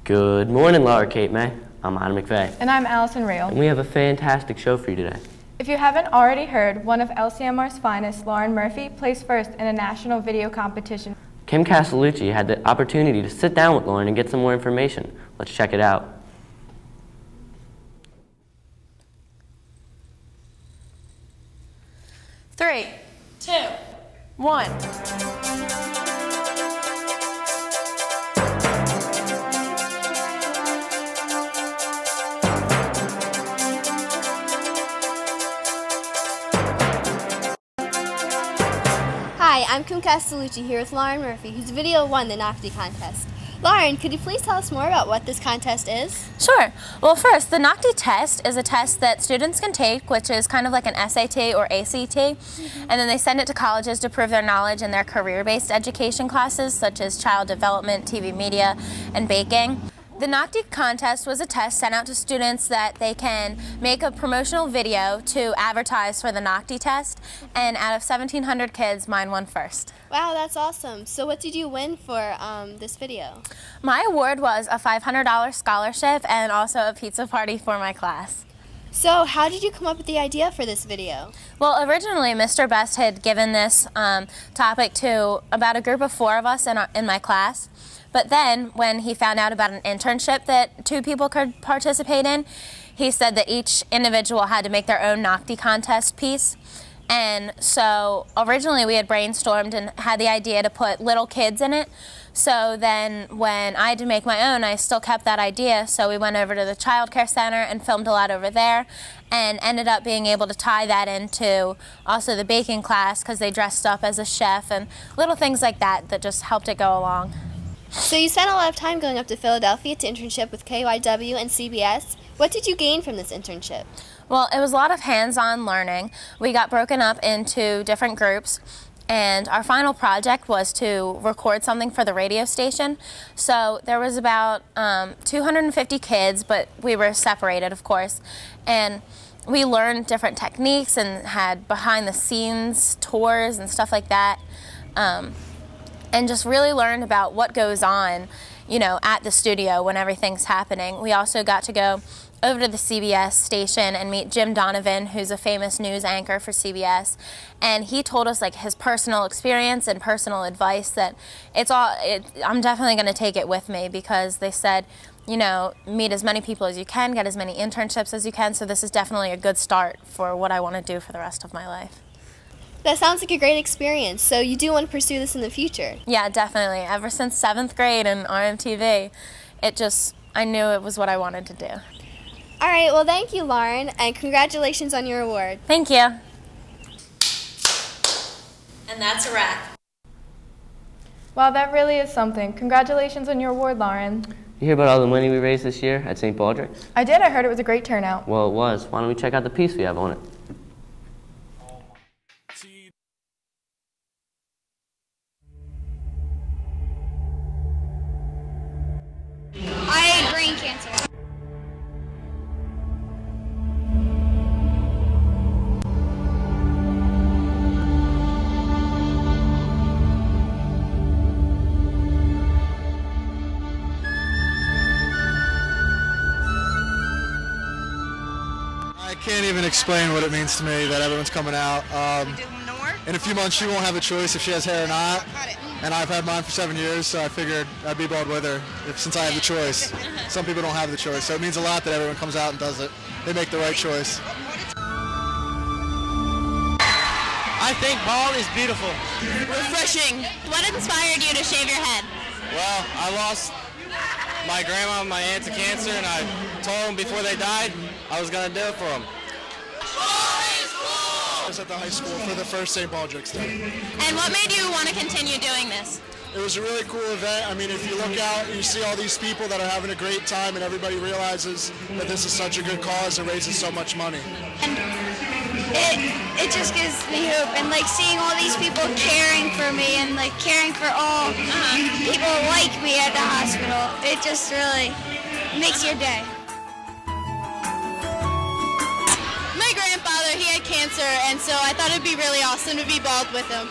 Good morning, Laura Kate May. I'm Adam McVeigh. And I'm Allison Reel. And we have a fantastic show for you today. If you haven't already heard, one of LCMR's finest, Lauren Murphy, placed first in a national video competition. Kim Castellucci had the opportunity to sit down with Lauren and get some more information. Let's check it out. Three, two, one. Hi, I'm Kim Castellucci here with Lauren Murphy, whose video won the Nocti contest. Lauren, could you please tell us more about what this contest is? Sure. Well, first, the Nocti test is a test that students can take, which is kind of like an SAT or ACT, and then they send it to colleges to prove their knowledge in their career-based education classes, such as child development, TV media, and baking. The Nocti contest was a test sent out to students that they can make a promotional video to advertise for the Nocti test, and out of 1,700 kids, mine won first. Wow, that's awesome. So what did you win for this video? My award was a $500 scholarship and also a pizza party for my class. So how did you come up with the idea for this video? Well, originally Mr. Best had given this topic to about a group of 4 of us in my class. But then, when he found out about an internship that 2 people could participate in, he said that each individual had to make their own Nocti contest piece. And so, originally we had brainstormed and had the idea to put little kids in it. So then, when I had to make my own, I still kept that idea. So we went over to the child care center and filmed a lot over there, and ended up being able to tie that into also the baking class because they dressed up as a chef and little things like that that just helped it go along. So you spent a lot of time going up to Philadelphia to internship with KYW and CBS. What did you gain from this internship? Well, it was a lot of hands-on learning. We got broken up into different groups, and our final project was to record something for the radio station. So there was about 250 kids, but we were separated, of course, and we learned different techniques and had behind-the-scenes tours and stuff like that. And just really learned about what goes on, you know, at the studio when everything's happening. We also got to go over to the CBS station and meet Jim Donovan, who's a famous news anchor for CBS, and he told us like his personal experience and personal advice that I'm definitely going to take it with me, because they said, you know, meet as many people as you can, get as many internships as you can, so this is definitely a good start for what I want to do for the rest of my life. That sounds like a great experience, so you do want to pursue this in the future? Yeah, definitely. Ever since 7th grade in RMTV, I knew it was what I wanted to do. All right, well, thank you, Lauren, and congratulations on your award. Thank you. And that's a wrap. Wow, that really is something. Congratulations on your award, Lauren. You hear about all the money we raised this year at St Baldricks? I did. I heard it was a great turnout. Well, it was. Why don't we check out the piece we have on it? I had brain cancer. I can't even explain what it means to me that everyone's coming out. In a few months she won't have a choice if she has hair or not. And I've had mine for 7 years, so I figured I'd be bald with her since I have the choice. Some people don't have the choice, so it means a lot that everyone comes out and does it. They make the right choice. I think bald is beautiful. Refreshing. What inspired you to shave your head? Well, I lost my grandma and my aunt to cancer, and I told them before they died I was going to do it for them. I was at the high school for the first St Baldricks Day. And what made you want to continue doing this? It was a really cool event. I mean, if you look out, you see all these people that are having a great time, and everybody realizes that this is such a good cause that raises so much money. And it just gives me hope, and like seeing all these people caring for me and like caring for all people like me at the hospital, it just really makes your day. My grandfather, he had cancer, and so I thought it'd be really awesome to be bald with him.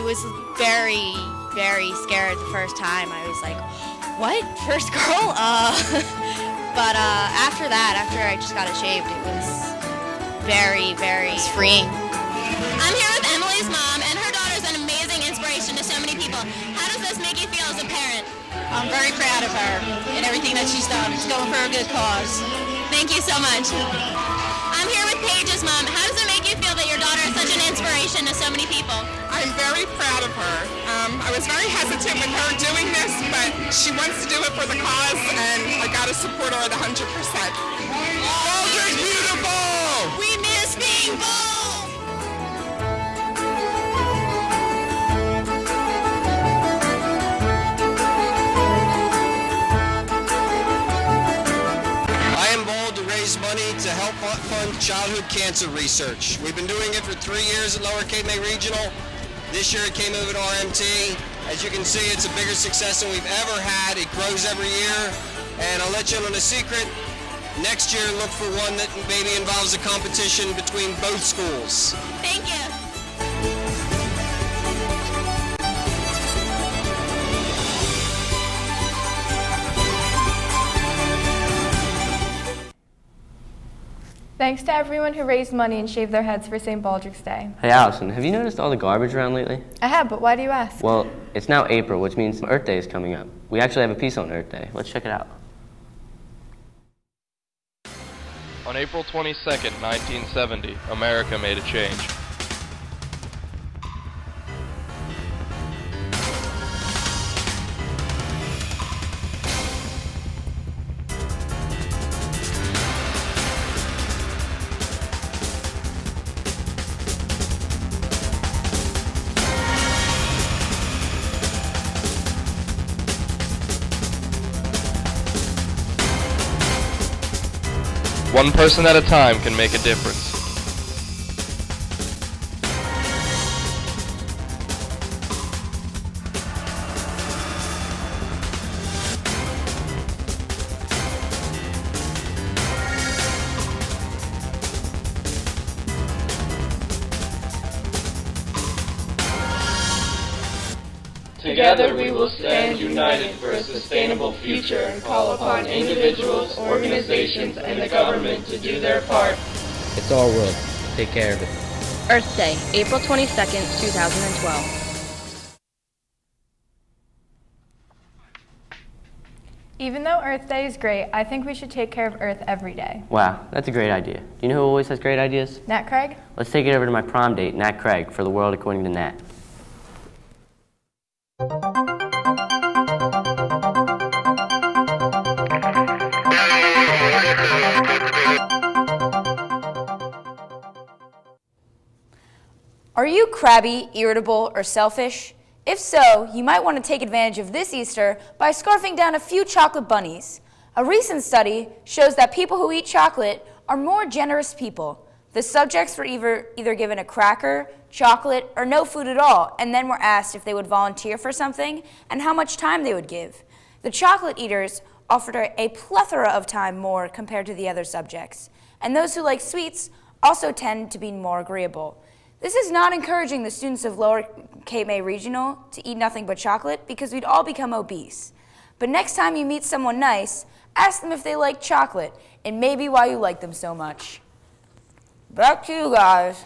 was very, very scared the first time. I was like, what? First girl? But after that, after I just got it shaved, it was very, very freeing. I'm here with Emily's mom, and her daughter's an amazing inspiration to so many people. How does this make you feel as a parent? I'm very proud of her and everything that she's done. It's going for a good cause. Thank you so much. I'm here with Paige's mom. How does it make you feel that your daughter is such an inspiration to so many people? I'm very proud of her. I was very hesitant with her doing this, but she wants to do it for the cause, and I gotta support her at 100%. Baldricks beautiful! We miss being bold! I am bold to raise money to help fund childhood cancer research. We've been doing it for 3 years at Lower Cape May Regional. This year it came over to RMT. As you can see, it's a bigger success than we've ever had. It grows every year. And I'll let you in on a secret. Next year, look for one that maybe involves a competition between both schools. Thank you. Thanks to everyone who raised money and shaved their heads for St. Baldricks Day. Hey Allison, have you noticed all the garbage around lately? I have, but why do you ask? Well, it's now April, which means Earth Day is coming up. We actually have a piece on Earth Day. Let's check it out. On April 22nd, 1970, America made a change. One person at a time can make a difference. Together we will stand united for a sustainable future and call upon individuals, organizations, and the government to do their part. It's our world. Take care of it. Earth Day, April 22nd, 2012. Even though Earth Day is great, I think we should take care of Earth every day. Wow, that's a great idea. Do you know who always has great ideas? Nat Craig? Let's take it over to my prom date, Nat Craig, for the world according to Nat. Are you crabby, irritable, or selfish? If so, you might want to take advantage of this Easter by scarfing down a few chocolate bunnies. A recent study shows that people who eat chocolate are more generous people. The subjects were either given a cracker, chocolate, or no food at all, and then were asked if they would volunteer for something and how much time they would give. The chocolate eaters offered a plethora of time more compared to the other subjects, and those who like sweets also tend to be more agreeable. This is not encouraging the students of Lower Cape May Regional to eat nothing but chocolate because we'd all become obese. But next time you meet someone nice, ask them if they like chocolate and maybe why you like them so much. Back to you guys.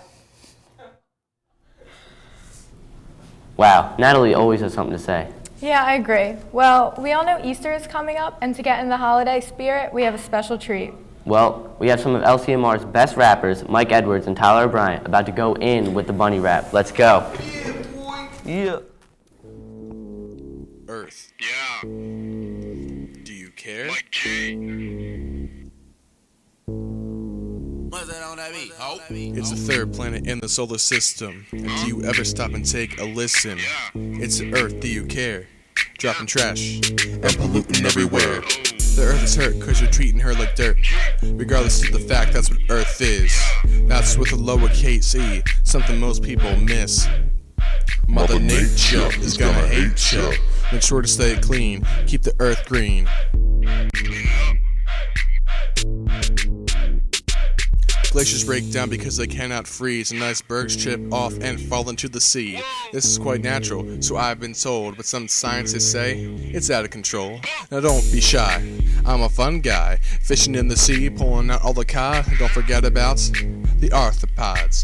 Wow, Natalie always has something to say. Yeah, I agree. Well, we all know Easter is coming up, and to get in the holiday spirit, we have a special treat. Well, we have some of LCMR's best rappers, Mike Edwards and Tyler O'Brien, about to go in with the bunny rap. Let's go. Yeah. Earth. Yeah. Do you care? Mike G. What's that on that beat? Oh. It's the third planet in the solar system. And do you ever stop and take a listen? Yeah. It's Earth, do you care? Dropping trash and polluting everywhere. The Earth is hurt cause you're treating her like dirt. Regardless of the fact, that's what Earth is. That's with a lowercase e, something most people miss. Mother Nature is gonna hate you. Make sure to stay clean, keep the Earth green. Glaciers break down because they cannot freeze, and icebergs chip off and fall into the sea. This is quite natural, so I've been told, but some scientists say it's out of control. Now don't be shy, I'm a fun guy, fishing in the sea, pulling out all the cod. Don't forget about the arthropods.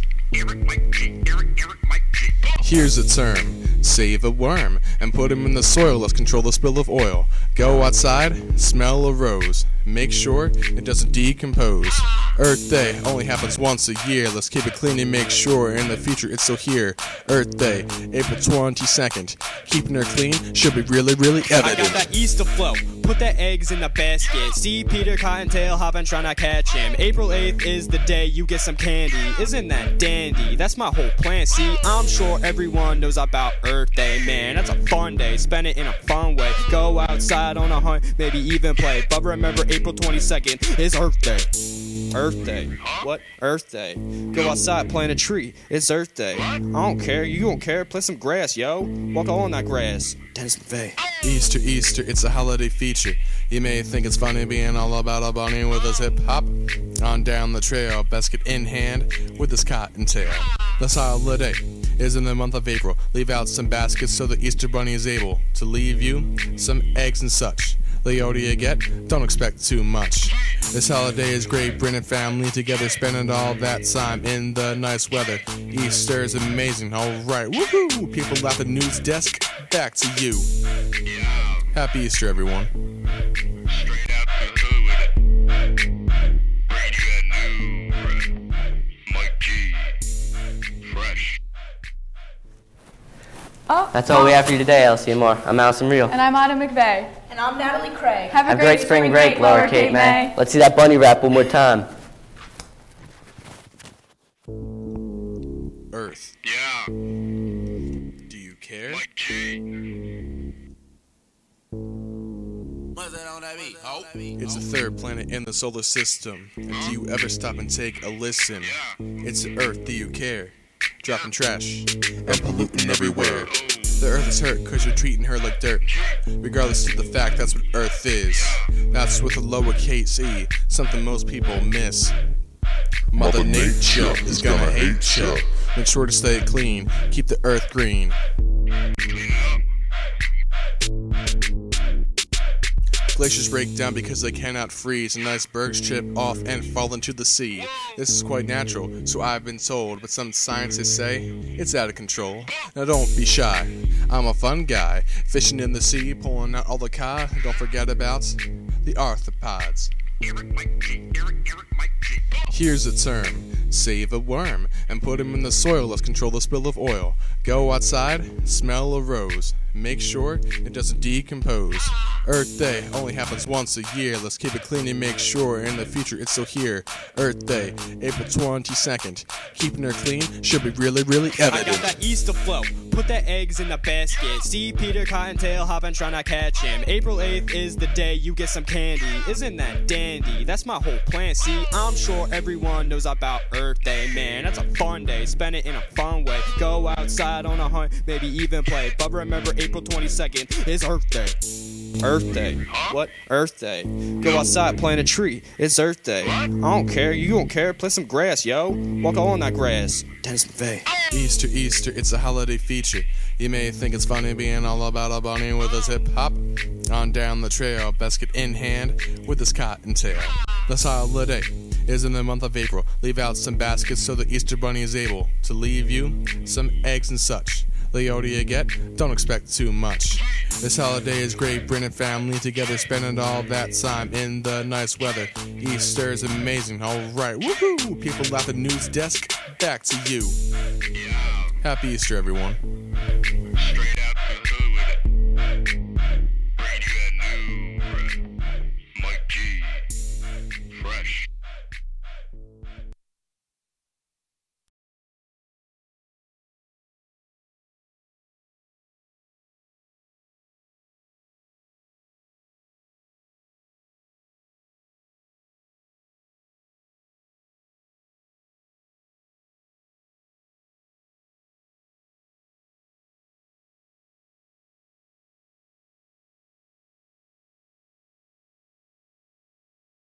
Here's a term, save a worm, and put him in the soil, let's control the spill of oil. Go outside, smell a rose, make sure it doesn't decompose. Earth Day only happens once a year, let's keep it clean and make sure in the future it's still here. Earth Day, April 22nd, keeping her clean should be really, really evident. I got that Easter flow, put the eggs in the basket, see Peter Cottontail hopping trying to catch him. April 8th is the day you get some candy, isn't that dandy? That's my whole plan, see, I'm sure everyone knows about Earth Day, man, that's a fun day, spend it in a fun way, go outside on a hunt, maybe even play, but remember April 22nd is Earth Day. Earth Day. What? Earth Day. Go outside, plant a tree. It's Earth Day. I don't care. You don't care. Plant some grass, yo. Walk on that grass. Dennis McVeigh. Easter, Easter, it's a holiday feature. You may think it's funny being all about a bunny with his hip hop. On down the trail, basket in hand with his cottontail. This holiday is in the month of April. Leave out some baskets so the Easter bunny is able to leave you some eggs and such. The older you get, don't expect too much. This holiday is great, bringing family together, spending all that time in the nice weather. Easter is amazing, alright, woohoo! People at the news desk, back to you. Happy Easter, everyone. Oh, That's all we have for you today, LCMR. I'm Awesome Real. And I'm Autumn McVeigh. And I'm Natalie Craig. Have a great spring break, Lower Cape May. Let's see that bunny rap one more time. Earth. Yeah. Do you care? It's the third planet in the solar system. And do you ever stop and take a listen? It's Earth, do you care? Dropping trash and polluting everywhere. The Earth is hurt cause you're treating her like dirt. Regardless of the fact, that's what Earth is. That's with a lowercase e, something most people miss. Mother Nature is gonna hate you. Make sure to stay clean, keep the Earth green. Glaciers break down because they cannot freeze, and icebergs chip off and fall into the sea. This is quite natural, so I've been told, but some scientists say it's out of control. Now don't be shy, I'm a fun guy, fishing in the sea, pulling out all the cod. Don't forget about the arthropods. Here's a term, save a worm, and put him in the soil, let's control the spill of oil. Go outside, smell a rose, make sure it doesn't decompose. Earth Day only happens once a year, let's keep it clean and make sure in the future it's still here. Earth Day, April 22nd, keeping her clean should be really, really evident. I got that Easter flow, put the eggs in the basket, see Peter Cottontail hopping trying to catch him. April 8th is the day you get some candy, isn't that dandy? That's my whole plan, see, I'm sure everyone knows about Earth Day, man, that's a fun day, spend it in a fun way, go outside on a hunt, maybe even play, but remember April 22nd is Earth Day. Earth Day. What? Earth Day. Go outside, plant a tree. It's Earth Day. I don't care. You don't care. Plant some grass, yo. Walk on that grass. Dennis McVeigh. Easter, Easter, it's a holiday feature. You may think it's funny being all about a bunny with his hip hop. On down the trail, basket in hand with his cottontail. This holiday is in the month of April. Leave out some baskets so the Easter bunny is able to leave you some eggs and such. The older you get, don't expect too much. This holiday is great, bringing family together, spending all that time in the nice weather. Easter is amazing, alright, woohoo! People at the news desk, back to you. Happy Easter, everyone.